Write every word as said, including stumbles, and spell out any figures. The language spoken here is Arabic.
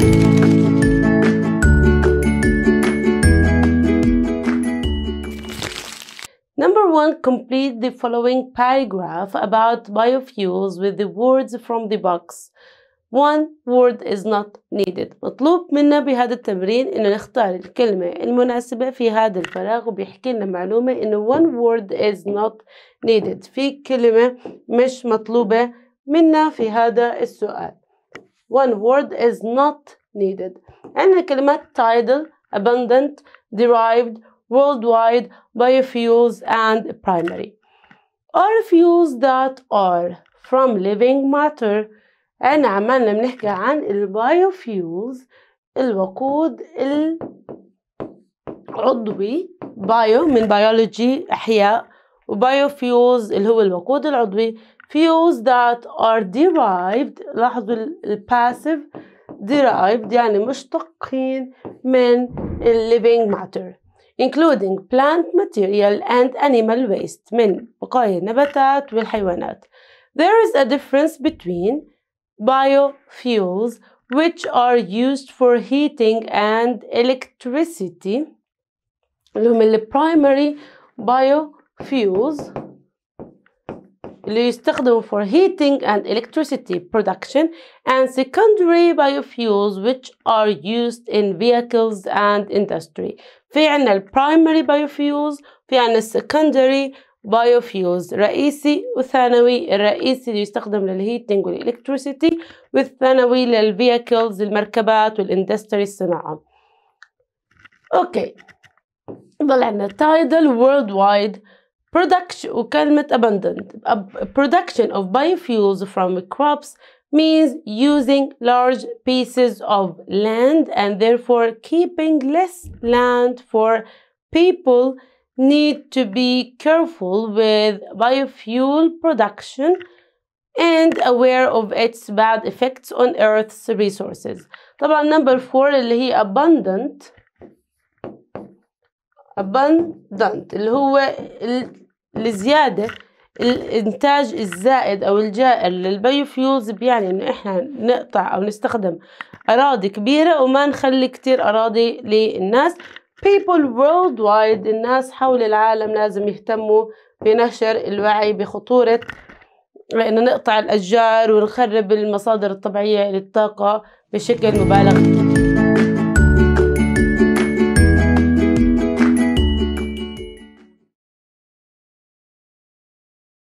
Number one, complete the following paragraph about biofuels with the words from the box. One word is not needed. مطلوب منا بهذا التمرين إنه نختار الكلمة المناسبة في هذا الفراغ، وبيحكي لنا معلومة إنه one word is not needed. في كلمة مش مطلوبة منا في هذا السؤال. One word is not needed. عندنا كلمات tidal, abundant, derived, worldwide, biofuels and primary. Are fuels that are from living matter. أنا عمالنا بنحكي عن البايوفيولز، الوقود العضوي، بايو من بيولوجي أحياء، وبايوفيولز اللي هو الوقود العضوي. fuels that are derived، لاحظوا الباسيف derived يعني مشتقين من living matter including plant material and animal waste، من بقايا النباتات والحيوانات. There is a difference between biofuels which are used for heating and electricity، اللي هم ال primary biofuels اللي يستخدموا for heating and electricity production، and secondary biofuels which are used in vehicles and industry. في عنا ال primary biofuels، في عنا secondary biofuels، رئيسي وثانوي. الرئيسي اللي يستخدم للهيتنج والإلكتريسيتي، والثانوي للفيكلز المركبات والاندستري الصناعة. اوكي، ضل عنا tidal worldwide production وكلمة abundant. Production of biofuels from crops means using large pieces of land and therefore keeping less land for people. Need to be careful with biofuel production and aware of its bad effects on Earth's resources. طبعا number four اللي هي abundant abundant اللي هو الزيادة، الإنتاج الزائد أو الجائر للبيوفيولز، بيعني إنه إحنا نقطع أو نستخدم أراضي كبيرة وما نخلي كتير أراضي للناس. People worldwide، الناس حول العالم لازم يهتموا بنشر الوعي بخطورة إنه نقطع الأشجار ونخرب المصادر الطبيعية للطاقة بشكل مبالغ فيه.